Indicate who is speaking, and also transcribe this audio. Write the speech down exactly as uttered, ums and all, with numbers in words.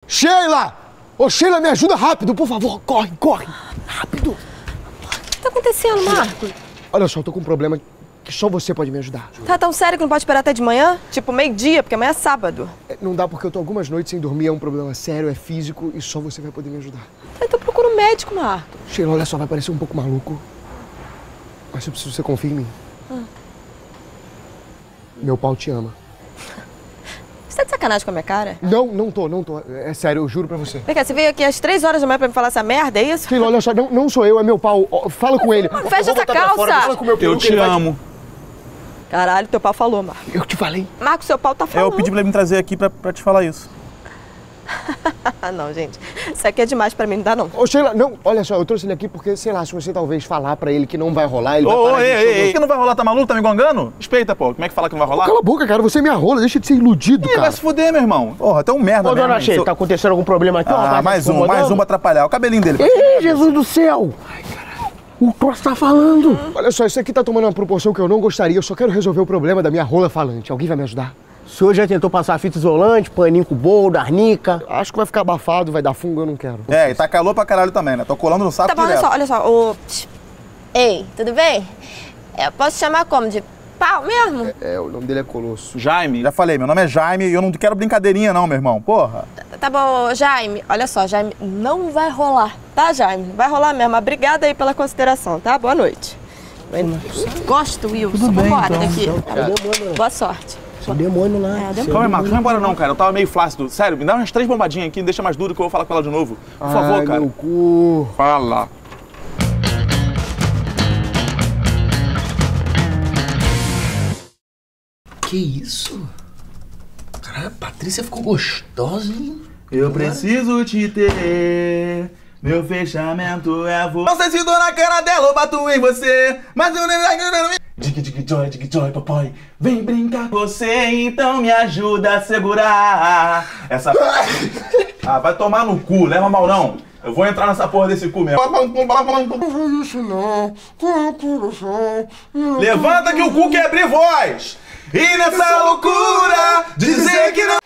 Speaker 1: Sheila! Ô, Sheila, me ajuda rápido, por favor. Corre, corre. Rápido.
Speaker 2: O que tá acontecendo, Marcos?
Speaker 1: Olha só, eu tô com um problema que só você pode me ajudar.
Speaker 2: Tá tão sério que não pode esperar até de manhã? Tipo, meio-dia, porque amanhã é sábado.
Speaker 1: É, não dá porque eu tô algumas noites sem dormir, é um problema sério, é físico e só você vai poder me ajudar.
Speaker 2: Tá, então procura um médico, Marcos.
Speaker 1: Sheila, olha só, vai parecer um pouco maluco. Mas eu preciso que você confie em mim.
Speaker 2: Hum.
Speaker 1: Meu pau te ama.
Speaker 2: Você tá de sacanagem com a minha cara?
Speaker 1: Não, não tô, não tô. É sério, eu juro pra você.
Speaker 2: Vem cá, você veio aqui às três horas da manhã pra me falar essa merda, é isso?
Speaker 1: Sheila, olha só, não, não sou eu, é meu pau. Ó, fala com ele.
Speaker 2: Fecha essa calça!
Speaker 1: Fala com meu
Speaker 3: Eu te amo.
Speaker 2: Caralho, teu pau falou, Marcos.
Speaker 1: Eu te falei.
Speaker 2: Marcos, seu pau tá
Speaker 3: É,
Speaker 2: falando.
Speaker 3: eu pedi pra ele me trazer aqui pra, pra te falar isso.
Speaker 2: Não, gente. Isso aqui é demais pra mim, não dá não.
Speaker 1: Ô, Sheila, não, olha só, eu trouxe ele aqui porque, sei lá, se você talvez falar pra ele que não vai rolar, ele vai
Speaker 3: Ô, ô,
Speaker 1: parar
Speaker 3: ei,
Speaker 1: de
Speaker 3: ei,
Speaker 1: encher o
Speaker 3: ei, que não vai rolar, tá maluco? Tá me gongando? Espeita, pô. Como é que fala que não vai rolar?
Speaker 1: Cala a boca, cara, você é minha rola, deixa de ser iludido,
Speaker 3: Ih,
Speaker 1: cara.
Speaker 3: vai se fuder, meu irmão. Porra, até um merda
Speaker 4: Ô,
Speaker 3: mesmo.
Speaker 4: dona
Speaker 3: hein?
Speaker 4: Sheila,
Speaker 3: Seu-
Speaker 4: tá acontecendo algum problema aqui? Ó,
Speaker 3: Ah,
Speaker 4: rapaz,
Speaker 3: mais
Speaker 4: tá
Speaker 3: um, mais
Speaker 4: incomodando?
Speaker 3: um pra atrapalhar. O cabelinho dele.
Speaker 4: Ih, Jesus do céu! Ai, caralho. O troço tá falando.
Speaker 1: Olha só, isso aqui tá tomando uma proporção que eu não gostaria, eu só quero resolver o problema da minha rola falante. Alguém vai me ajudar?
Speaker 4: O senhor já tentou passar fita isolante, paninho com boldo, arnica?
Speaker 1: Acho que vai ficar abafado, vai dar fungo, eu não quero.
Speaker 3: É, e tá calor pra caralho também, né? Tô colando no saco
Speaker 2: Tá bom, olha
Speaker 3: direto.
Speaker 2: só, olha só. O... Ei, tudo bem? Eu posso chamar como? De pau mesmo?
Speaker 1: É, o nome dele é Colosso.
Speaker 3: Jaime, já falei, meu nome é Jaime e eu não quero brincadeirinha não, meu irmão. Porra.
Speaker 2: Tá bom, Jaime. Olha só, Jaime, não vai rolar, tá, Jaime? Vai rolar mesmo. Obrigada aí pela consideração, tá? Boa noite. Gosto, Wilson.
Speaker 3: bem,
Speaker 2: Vambora
Speaker 3: então.
Speaker 2: daqui.
Speaker 4: demônio.
Speaker 2: Boa sorte.
Speaker 4: Esse demônio lá.
Speaker 2: É,
Speaker 3: Calma aí, Marcos, não vai embora não, cara. Eu tava meio flácido. Sério, me dá umas três bombadinhas aqui, deixa mais duro que eu vou falar com ela de novo. Por favor,
Speaker 1: Ai,
Speaker 3: cara.
Speaker 1: meu cu.
Speaker 3: Fala.
Speaker 5: Que isso? Caralho, a Patrícia ficou gostosa, hein?
Speaker 3: Eu preciso te ter. Meu fechamento é você. Não sei se dou na cara dela ou bato em você, mas eu nem. Dig, dig, joy, dig, joy, papai. Vem brincar com você, então me ajuda a segurar. Essa. Ah, vai tomar no cu, leva mal não. Eu vou entrar nessa porra desse cu mesmo.
Speaker 1: Isso não.
Speaker 3: Levanta que o cu quer abrir voz. E nessa loucura, dizer que não